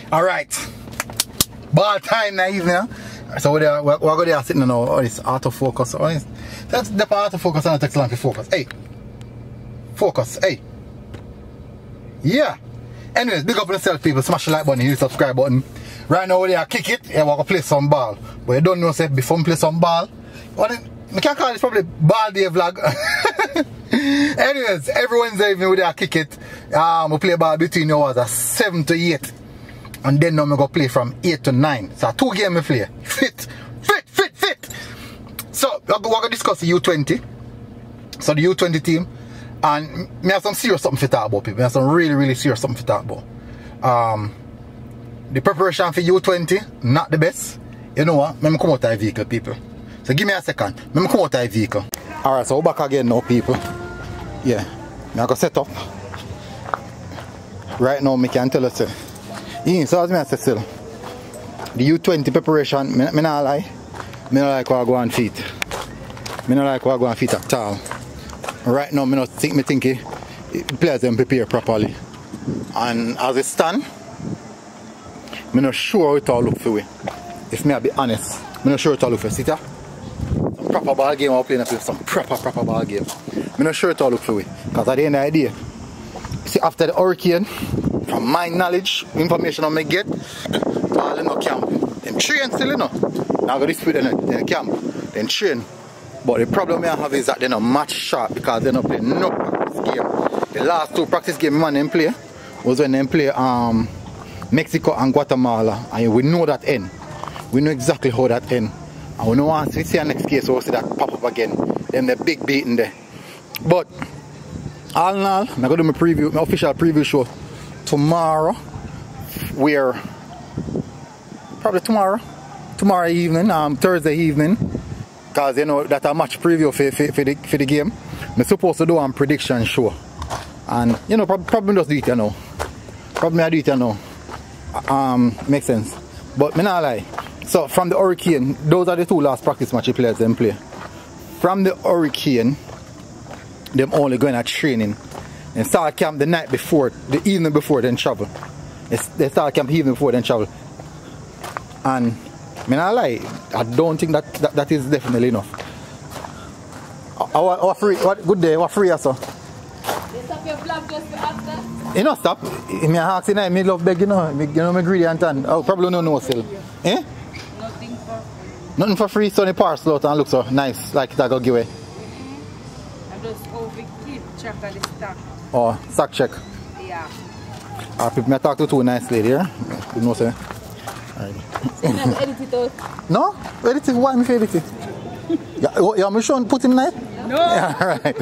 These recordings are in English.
Alright. Ball time now evening. So we're going there sitting on all this autofocus. That's the autofocus and it takes long to focus. Hey. Focus. Hey. Yeah. Anyways, big up on yourself, people. Smash the like button, hit the subscribe button. Right now we're there, kick it, and we're going to play some ball. But you don't know, say, before we play some ball, we can call this probably ball day vlog. Anyways, every Wednesday evening we're there, kick it. We play ball between hours of 7 to 8. And then now we go play from 8 to 9. So 2 games we play. Fit. So we're going to discuss the U20. So the U20 team. And me have some serious something to talk about, people. Me have some really serious something to talk about. The preparation for U20, not the best. You know what? Let me come out of the vehicle, people. So give me a second. Let me come out of the vehicle. Alright, so we're back again now, people. Yeah. I'm going to set up. Right now, I can tell you. So as I say still, the U20 preparation, me not lie. Me not like what I go on feet. Me not like what I go on feet at all. Right now, I think the players them prepare properly. And as it stand, I'm not sure how it all look for we. If me I be honest, I'm not sure it all look for. See that? Some proper ball game I'm playing, some proper ball game. I'm not sure it all look for we. Because at the end of the day, see after the hurricane, from my knowledge, information I may get, all in the camp. Them train still, you know. Now I got this with in the camp. Then train. But the problem I have is that they're not match sharp because they're not playing no practice game. The last 2 practice games man them play was when they play Mexico and Guatemala. And we know that end. We know exactly how that end. And we know once we see our next case, we'll see that pop up again. Then the big beating there. But all in all, I'm going to do my official preview show tomorrow. Where probably tomorrow evening, Thursday evening. Because you know that a match preview for the game. I'm supposed to do a prediction show. And you know, probably just do it, you know. Probably I do it, you know. Makes sense. But me not lie. So from the Hurricane, those are the 2 last practice match players them play. From the Hurricane, them only going at training. And start camp the night before, the evening before, then travel. They start camp the evening before, then travel. And I not lie, I don't think that is definitely enough. What good day, what free also? You stop your vlog just for after? You know stop. Me ask you now, me love beg, you know me greedy and tan. Oh, probably no still. Eh? Nothing for free. Nothing for free, so the parcel out and look so nice, like that go give away. I'm just over keep track of the stock. Oh, stock check. Yeah. People, I talk to 2 nice lady here. You know say. So you not edit it out? No? Edit it? Why am I edit it? Yeah, I'm sure put in night? No. Yeah, right.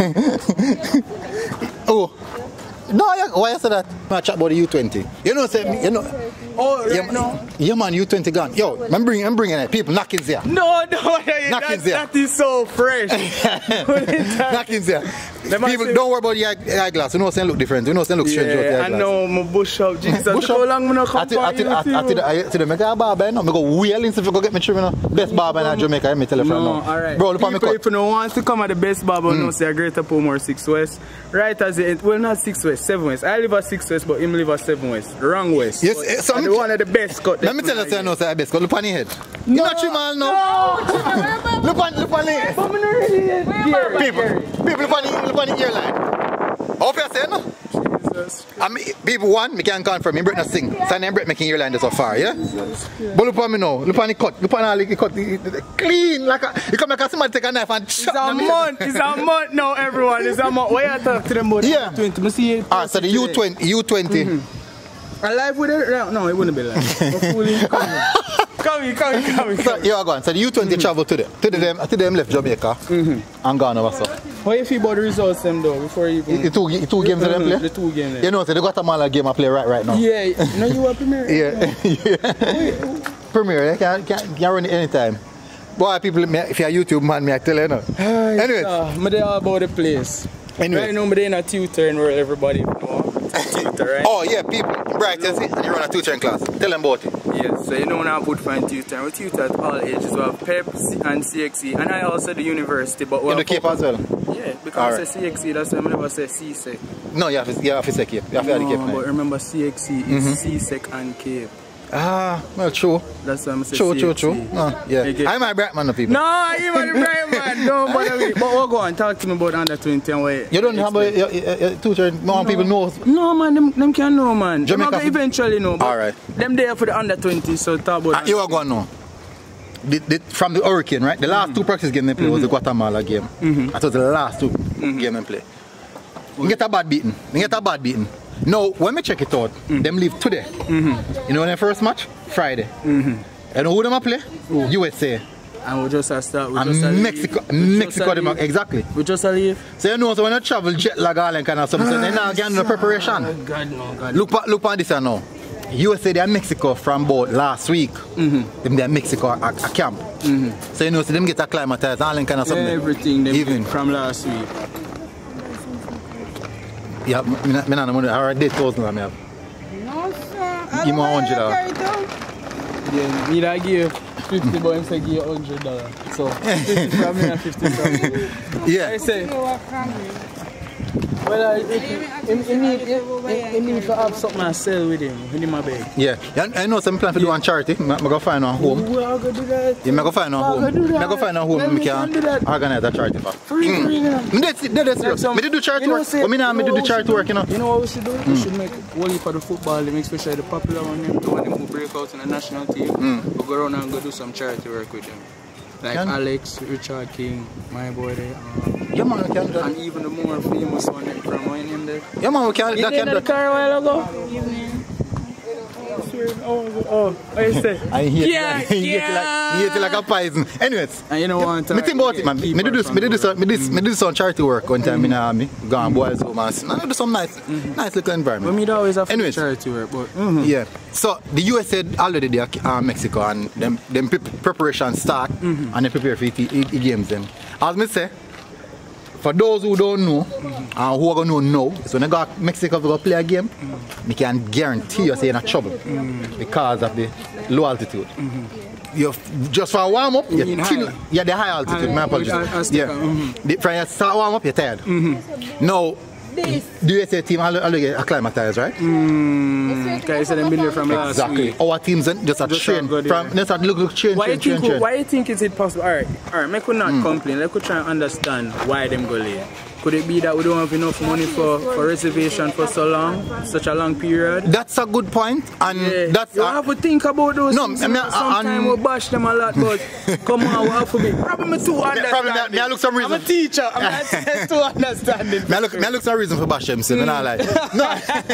Oh. No, why you say that? I chat about the U20. You know, say, you know. Oh, right, no. Yeah, man, U20 gone. Yo, I'm bringing it. People, knockings there. No, that is so fresh. Knockings there. People, don't worry about the eyeglass. You know, saying look different. You know, saying look strange with the eyeglass. I know, my bush up. Jesus, bush how long I come for you? I tell them, I got a barber, I go wheeling if you go get me trim, you know. Best barber in Jamaica, let me tell you from now. Alright. Bro, look at me cut. If you don't want to come at the best barber, no, say a Greater Pomor 6 West. Right as the end, well, not 6 West, 7 West. I live at 6 West, but him live at 7 West. Wrong West. Yes, so one of the best cut. Let me tell you, no, say best cut. Look on your head. You not trim all now. Look on it. People, look on the earline. Hope you say no? I mean, people want, me can confirm, me Brett not sing. So I'm Brett making your line so far, yeah? But look at me now, look at the cut, look at all the cut, clean, like a, you come like somebody take a knife and chop. It's a month now, everyone, it's a month. Why you talk to them about yeah. U20? Alright, so the U20. Alive with it? No, it wouldn't be live. Come here. So, you are going. So the U20 travel to them left Jamaica and gone over so. How you feel about the results them though before you even... The two games they play? The 2 games. You know, so the Guatemala game I play right now. Yeah, you know you were Premier. Yeah. Premier, you can run it anytime. Boy, people, if you're a YouTube man, I tell you no. Anyway. I'm there about the place. Anyway. Right now, I'm in a tutoring where everybody know. Tutor, right? Oh yeah, people, right, you see, and you run a tutoring class. Tell them about it. Yes, so you know now good find tutoring. We tutor at all ages. We have PEP and CXE, and I also the university. But we in the Cape as well? Yeah, because I say CXE, that's why I never say CSEC. No, you have to say Cape. You have to add the Cape. But remember CXC is C-Sec and Cape. Ah, well, true. That's why I'm saying True. Yeah. I'm a bright man, of people. No, I'm a bright man. Don't bother me. But what go on? Talk to me about under 20 and what you don't have a tutor. No people know. No, man. Them can know, man. Jamaica Them eventually know. All right. Them there for the under 20, so talk about you are going to know. From the Hurricane, right? The last two practice games they played was the Guatemala game. That was the last two games they played. You get a bad beating. Now, when we check it out, them leave today. You know when their first match? Friday. And who them play? USA. And we just start. And Mexico them exactly. We just leave. So you know, so when you travel jet lag and kind of something, so they now get the preparation. Oh God, no, God. Look at this now. USA they are Mexico from about last week. Them they are Mexico at camp. So you know, so them get acclimatized and kind of something. Everything them even from last week. Yeah, I already 1,000 I have. No, sir. Give me $100. Yeah, me that give 50, but him say give $100. So 50 from me and 50 from you. Yeah. I say, well, he need to have something to sell with him in my bag. Yeah. I know some plan to do on charity. I'm going to find one home. We are going to do that. Yeah, I'm going to find one home. I'm going to find one home and we can organize a charity for. Free now. That's serious. I do charity work. But I do the charity work, you know. You know what we should do? We should make one for the football, especially the popular one, the one who break out in the national team. We'll go around and go do some charity work with them. Like Alex, Richard King, my boy there. Yeah, man, we can do that. And even the more famous one from my name there. Yeah, man, we can do that. You in the car a while ago? Oh, what you say? I hate it like a poison. Anyways, and you know what? Me think about it, man. Me do some charity work one time in the army. Go on boys home and I do some nice little environment. But me always have charity work, but yeah. So the USA already there Mexico and them preparation start and they prepare for the games then. As me say, for those who don't know and who are going to know now, so when you go to Mexico to go play a game, we can guarantee you say you're in trouble because of the low altitude. You just for a warm up, you're the high altitude. My apologies. From your start warm up, you're tired. Now, the USA team already get acclimatized, right? Okay, so they've been there from last week. Our teams just a train from train. Why you think is it possible? Alright, me could not complain. Let's try and understand why them go late. Could it be that we don't have enough money for reservation for such a long period? That's a good point, and that's you have to think about those things. Sometimes we bash them a lot, but come on, we have to be. Probably too understanding. I look some reason. I'm a teacher. I'm too understanding. I look some reason for bash them, so I like. No,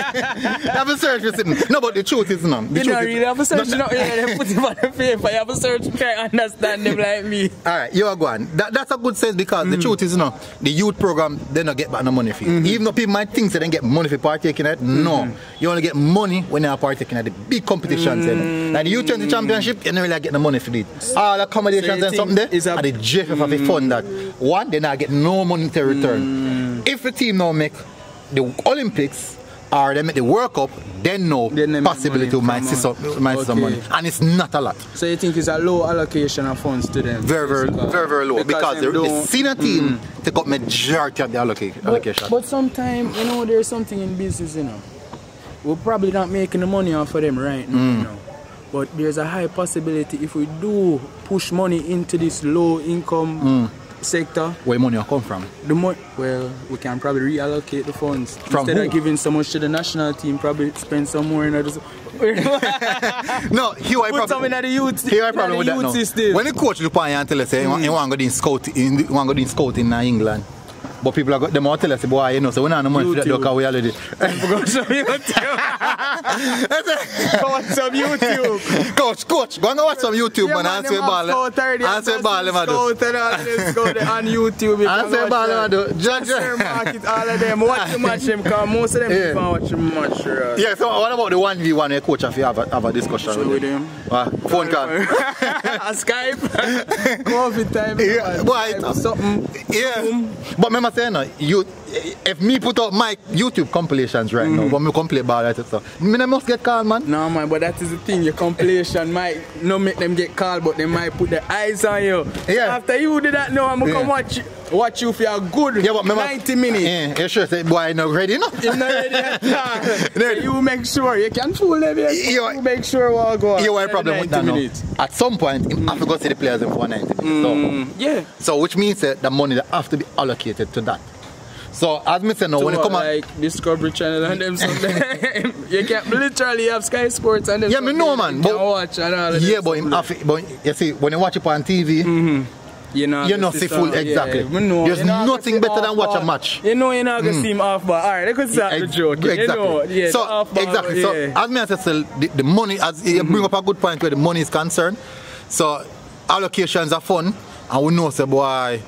I have a search for sitting. No, but the truth is no. You don't really have a search. They put him on the paper. You have a search to try and understand them like me. All right, you are going. That's a good sense because the truth is no. The youth program. They don't get back no money for it. Even though people might think they don't get money for partaking in it, no. You only get money when you are partaking at the big competitions. Like the U20 championship, you don't really get the money for it. All accommodations and something there, and the JFF have to fund that. One, they not get no monetary return. If the team now make the Olympics, or they make the World Cup, then no possibility to might see some money. And it's not a lot. So you think it's a low allocation of funds to them? Very low. Because the senior team take up majority of the allocation. But sometimes, you know, there's something in business, you know. We're probably not making the money off of them right now, you know. But there's a high possibility if we do push money into this low income sector. Where money will come from? The money, well, we can probably reallocate the funds. Instead of giving so much to the national team, probably spend some more in others. No, here I put some in the youth. Here I problem with that now. System. When the coach look at you and tell us, he want to go in scout in England. But people are them all tell us, boy, you know, so we don't have no money for that because we already. Go some YouTube. Go watch some YouTube. Coach, go and watch some YouTube, man. Answer ball. Answer ball, man. Let's go on YouTube. Answer ball, man. Judge market, all of them. Watch the match, them, because most of them people watch the match. Yeah, so what about the 1v1 your coach if you have a discussion with him? Phone call. Skype. Coffee time. Yeah, something. Yeah. But remember saying, if me put up my YouTube compilations right now, but me come play ball right so I must get called, man. No, man, but that is the thing. Your compilation might not make them get called, but they might put their eyes on you. Yeah. After you do that, no, I'm gonna come watch watch you for a good 90 minutes. Yeah, you sure say, boy, I'm not ready, no? You're not ready at all. You make sure, you can fool them, you make sure what go on. You have a problem with that now. At some point, you have to go see the players in for 90 minutes. Yeah. So which means that the money that have to be allocated to that. So as me say now, when you come like Discovery Channel and them something, you can literally have Sky Sports and them. Yeah, me know, man. But watch and all of yeah, but you see, when you watch it on TV, you know see full exactly. There's nothing better than watch a match. You know you're not gonna see him off bar. Alright, let's start the joke. Exactly. You know, yeah, so exactly. So as me say, the money, as you bring up a good point where the money is concerned. So allocations are fun, and we know say boy.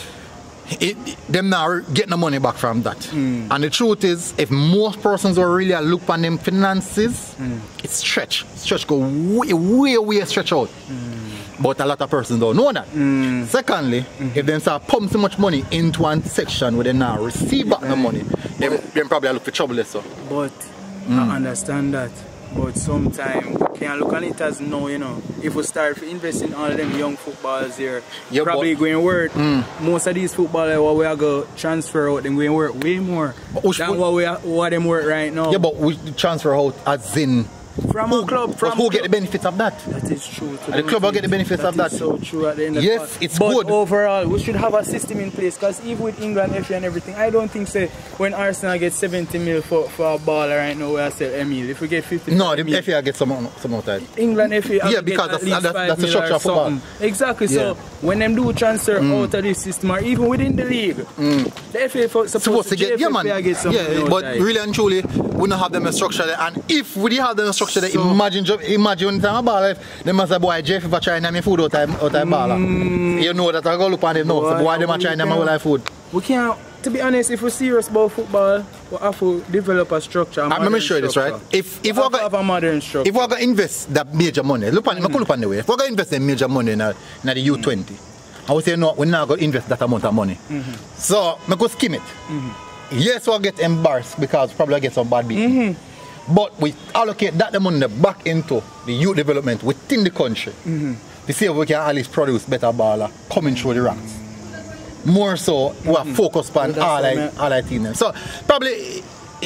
Them now getting the money back from that. And the truth is, if most persons will really look on them finances, it's stretch. Stretch go way stretch out. But a lot of persons don't know that. Secondly, if they start pump so much money into one section where they now receive back the money, then probably look for trouble. So. But I understand that. But sometimes we can't look at it as no, you know. If we start investing in all of them young footballers here, probably going to work. Most of these footballers, what we are going to transfer out, them going to work way more than what them work right now. Yeah, but we transfer out as in from a club. From who get the benefits of that? That is true. The club will get the benefits of that. That is so true at the end of the day. Yes, it's but good. But overall, we should have a system in place because even with England, FA and everything, I don't think say when Arsenal gets 70 mil for a baller right now, we sell Emil. If we get 50 no, the FA gets some of that. England FA yeah, because that's the structure of football. Exactly. Yeah. So when them do transfer out of this system or even within the league, the FA supposed to get get some. Yeah, but really and truly, we don't have them a structure there. And if we have them a structure there, imagine when time a baller, they must say, boy, Jeff, if I try and food out of baller. You know that I go look on them now. So boy, they must try and have food. We can't, to be honest, if we're serious about football, we have to develop a structure. Let me show you this, right? If we have a modern structure. If we're going to invest that major money, look on the way. If we're going to invest that major money in the U20, I would say, no, we're not going to invest that amount of money. So, I'm going to skim it. Yes, we'll get embarrassed because probably get some bad beat. But we allocate that money back into the youth development within the country. To see if we can at least produce better baller coming through the ranks. More so, we are focused on all our teams. So, probably,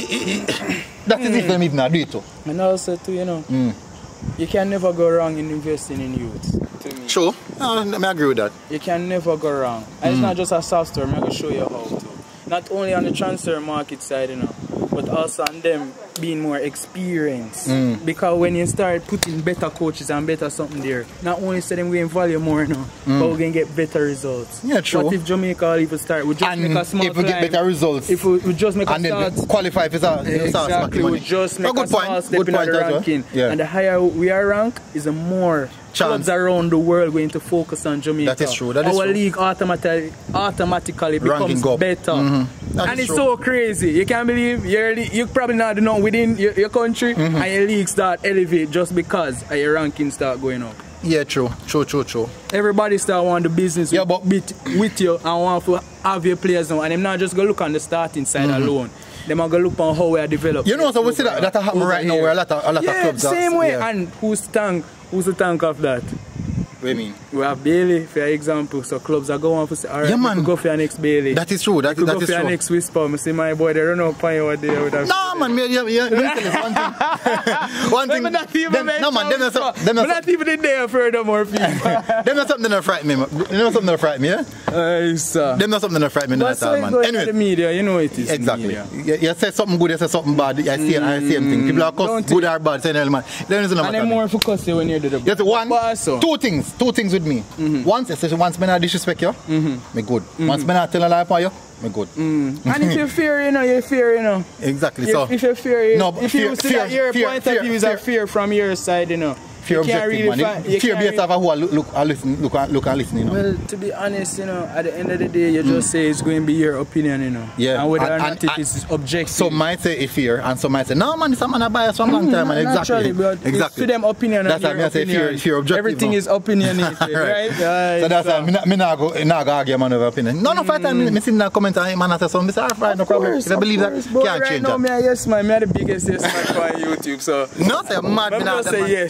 that is if them even do it too. And also, too, you know, you can never go wrong in investing in youth. To me. Sure, I agree with that. You can never go wrong. And it's not just a soft story, I'm going to show you how to. Not only on the transfer market side, you know, but also on them being more experienced. Because when you start putting better coaches and better something there, not only say them going to value more now, but we're going to get better results. Yeah, true. What if Jamaica will even start? We just make a small if we get better results, if we just make a start, then qualify for that. Exactly, we just make a small step in the ranking. Yeah. And the higher we are ranked, is the more clubs around the world going to focus on Jamaica. That is true. That is Our true. league automatically becomes better. And it's so crazy. You can't believe you probably not know within your country and your league start elevate just because your ranking start going up. Yeah, true. Everybody start want the business with you and want to have your players now. And them not just go look on the starting side alone. Them are going to look on how we are developing. You know, so we see that happen right now where a lot of clubs are. Same way. And who's the tank of that? What do you mean? We have Bailey, for example, so clubs are going for say, alright, you could go for your next Bailey. That is true, that is go for true. your next Whisper. I see my boy, they run up on you there with that. No, man, one thing. No, man, they're not even in there furthermore, people. Them not something that frighten me, yeah? Them not something that frighten me, at all, man. Anyway, the media, you know it is. Exactly. You say something good, you say something bad, I see anything. People are good or bad, say man. And they're more focused when you're doing the Two things with me. Once me not disrespect you, me good. Once me not tell a lie upon you, me good. And if you fear, you fear, you know. Exactly. So if you fear, if you see that your point of view is a fear from your side, you know. Fear objective, man. Fear based off of who look and listen, you know. Well, to be honest, you know, at the end of the day, you just say it's going to be your opinion, you know. Yeah. And whether or not it is objective. Some might say it's fear, and some might say, no, man, this man a bias from long time, man. Exactly. Exactly. To them, opinion. That's why I say fear objective. Everything is opinionated, right? So that's why me not go argue man over opinion. No, fight time. Me see that comment and man say something. I say, right, no problem. If I believe that, can't change that. Yes, man. Me are the biggest yes man on YouTube, so. No, say mad. I'm not say yes.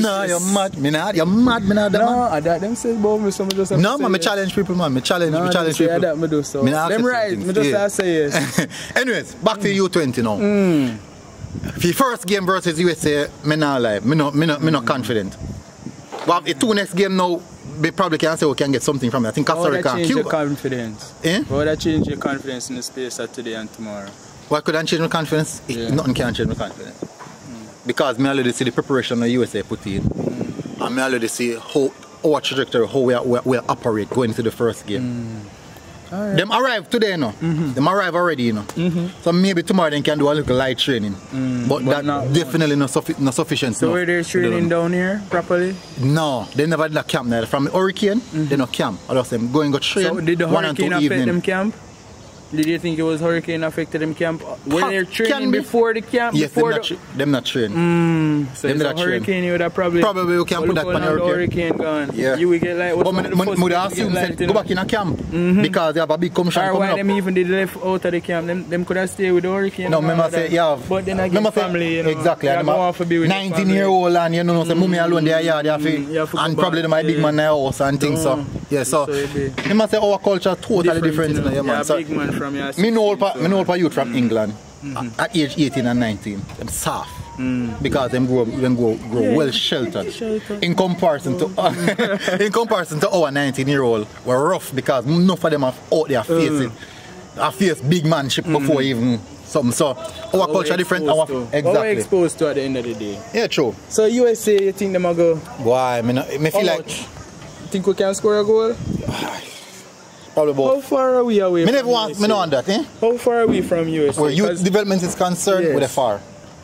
No, you're mad. You're mad, me not that, man. No, I that them say about me, so me just have No, to man, say me challenge people, man. Me challenge people. That me do so. Me not Them accept right, things. me just Yeah. say yes. Anyways, back to U20 now. For the first game versus USA, me not lie. Me not confident. But the two next game now, we probably can say we can get something from it. I think Costa Rica and Cuba. Your confidence? Eh? How would that change your confidence in the space of today and tomorrow? What could I change my confidence? Yeah. Nothing can change my confidence. Because me already see the preparation the USA put in. And me already see how our trajectory, how we operate going into the first game. Right. Them arrive today, you know. Them arrive already, you know. So maybe tomorrow they can do a little light training. But that definitely not sufficient. So were they training down here properly? No, they never did a camp there. From the hurricane, they no camp. I just them go train. So did the 1 and 2 hurricane affect evening. them camp? Did you think it was hurricane affected them camp? Were they training before the camp? Yes, before them not trained. So them if not a hurricane, you would have probably we can put that on the hurricane gone. Yeah. You will get like what's but I assume that go back in a camp because they have a big commission or coming why up. them even did left out of the camp? Them could have stayed with the hurricane. No, remember say yeah. But then again, family, you know, exactly. you have to be with 19-year-old and you know, say mommy alone there, yeah, they have to, and probably my big man in the house and things. So yeah, so you must say our culture totally different. You know, Yeah, man. So, big man from your me know a youth from England at age 18 and 19. Them soft. Because them grow well sheltered. In comparison to our 19-year-old, we're rough because enough of them have out there face big manship before even something. So our culture different. Exactly. What we're exposed to at the end of the day. Yeah, true. So USA, you think them will go? Why? Me feel like. Think we can score a goal? Probably about. How far are we away? Me never want that, eh? How far are we from USA? Where youth development is concerned, yes. We're far.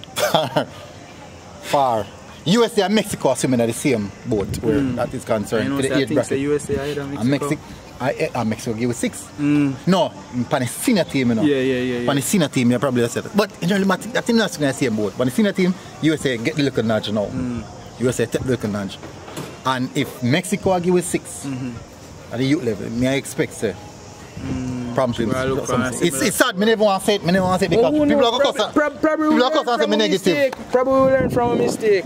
Far. USA and Mexico are swimming at the same boat where that is concerned. I know, the I think the USA either Mexico. And Mexico give us 6. No, pan the senior team, you know. Yeah. Pan the senior team, you probably said it. But in general, I think that's the same boat. Pan the senior team, USA get the little nudge now. USA take the little nudge. And if Mexico give us 6 at the youth level, I expect say. Promptly. It's sad, I never want to say it, because people are going to say me negative. Probably will learn from a mistake.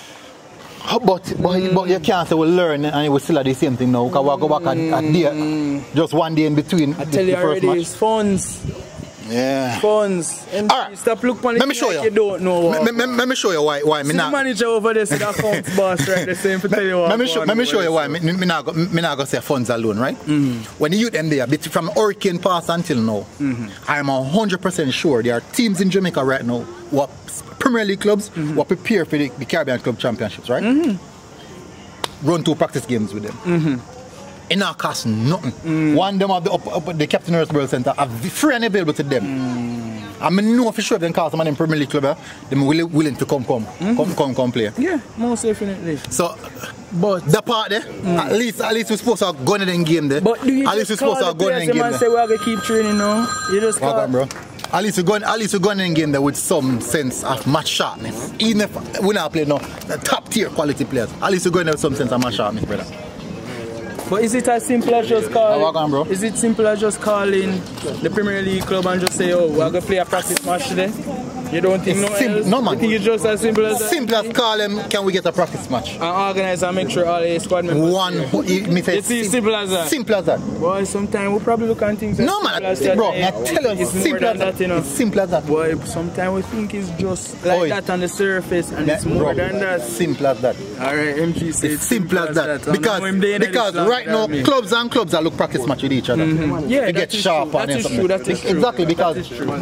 But you can't say we learn and we still at the same thing now, because we'll go back a day, just one day in between. I tell you already, it's funds. Yeah. Funds. Alright. Stop looking at it like you. You don't know what. Let me show you why me not. The manager over there said accounts boss right the same for tell you what. Let me show you why me not go say funds alone, right? When the youth them there, from hurricane pass until now, I'm 100% sure there are teams in Jamaica right now who are Premier League clubs who are prepared for the Caribbean Club Championships, right? Run 2 practice games with them. It not cost nothing. One of them have the Captain Earthborough Centre are free and available to them. I know for sure if they call some of them Premier League club, they're willing to come play. Yeah, most definitely. So, but the part there, at least we're supposed to go in the game there. But do you at least just we're supposed to go in the game there. Say we're gonna keep training now. You just call. Bro. At least we're going in the game there with some sense of match sharpness. Even if we not play no the top tier quality players, at least we're going there with some sense of match sharpness, brother. But is it as simple as just calling? Bro. Is it simple as just calling the Premier League club and just say, oh, we're gonna play a practice match today? You don't think no man. You think it's just as simple as that? Simple as call them, can we get a practice match? And organize and make sure all the squad members It's simple as that. Simple as that. Boy, sometimes we probably look at things no man, bro, I tell you, it's simple as that, you know. It's simple as that. Boy, sometimes we think it's just like that on the surface and it's more than that. Simple as that. Alright, MG says it's simple as that. Because right now clubs are look practice match with each other. Yeah, they get sharp that is true. Exactly, because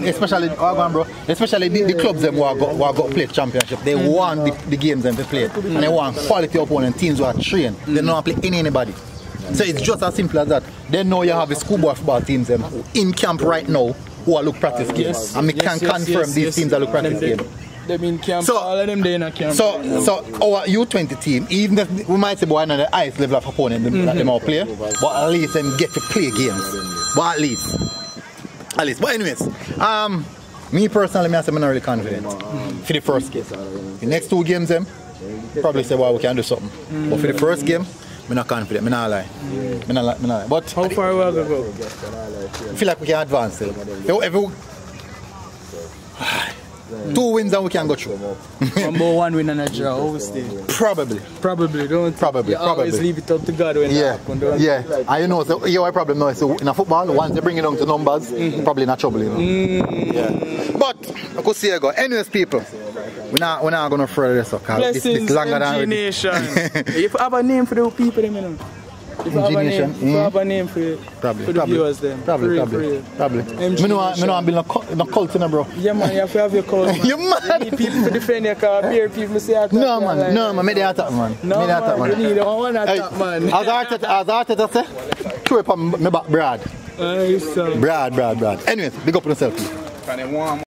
especially the clubs them who are got play championship, they want the games them to play. And they want quality opponent teams who are trained. They don't play anybody. So it's just as simple as that. They know you have the schoolboy football teams them in camp right now who are look practice games. And we can confirm these teams are look practice games. Them in camp, so, all of them they in a camp. So our U20 team, even if we might say boy the highest level of opponent that they all play, but at least them get to play games. But at least. But anyways, me personally, I'm not really confident for the first game. The next 2 games, them probably say, well, we can do something. But for the first game, I'm not confident. I'm not lie. But how far will we go? I feel like we can advance still. 2 wins and we can go through. Number 1 win and a draw, obviously. Probably. Probably, don't Probably. you always leave it up to God when it happens, don't you? Yeah. And you know, so your problem now is in a football, once they bring it down to numbers, probably not trouble, you know. Yeah. But I could see you go. Anyways, people, we're not gonna further this up because it's longer than already. Nation. If I have a name for the people, them, you know. If I have a name for the viewers then. Probably. Me no build no cult, you know, bro. Yeah, man, you have to have your cult. You mad? You need people to defend your car, beer people say attack. No, man, me they attack, man. No, man, you need one attack, man. As Arteta say, throw it on me back, Brad. Brad. Anyways, big up on yourself.